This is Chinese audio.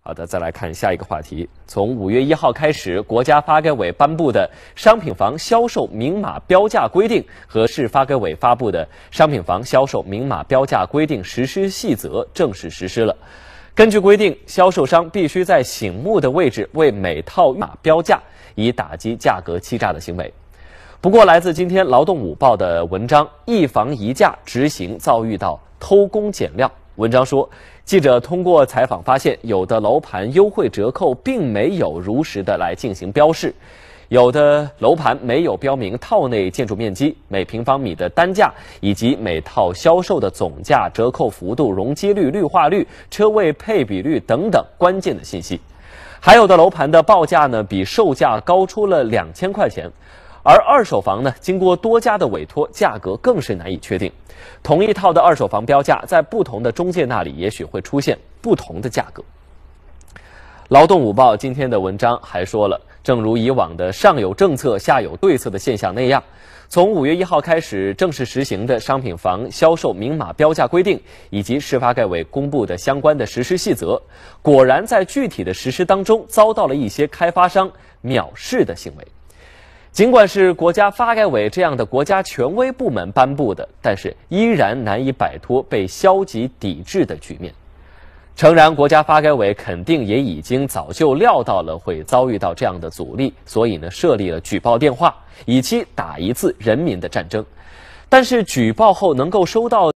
好的，再来看下一个话题。从5月1号开始，国家发改委颁布的《商品房销售明码标价规定》和市发改委发布的《商品房销售明码标价规定实施细则》正式实施了。根据规定，销售商必须在醒目的位置为每套码标价，以打击价格欺诈的行为。不过，来自今天《劳动午报》的文章《一房一价执行遭遇到偷工减料》。文章说，记者通过采访发现，有的楼盘优惠折扣并没有如实的来进行标示，有的楼盘没有标明套内建筑面积、每平方米的单价以及每套销售的总价、折扣幅度、容积率、绿化率、车位配比率等等关键的信息。还有的楼盘的报价呢，比售价高出了2000块钱。而二手房呢，经过多家的委托，价格更是难以确定。同一套的二手房标价，在不同的中介那里，也许会出现不同的价格。劳动午报今天的文章还说了，正如以往的上有政策下有对策的现象那样，从5月1号开始正式实行的商品房销售明码标价规定，以及市发改委公布的相关的实施细则，果然在具体的实施当中遭到了一些开发商藐视的行为。尽管是国家发改委这样的国家权威部门颁布的，但是依然难以摆脱被消极抵制的局面。诚然，国家发改委肯定也已经早就料到了会遭遇到这样的阻力，所以呢设立了举报电话，以期打一次人民的战争。但是举报后能够收到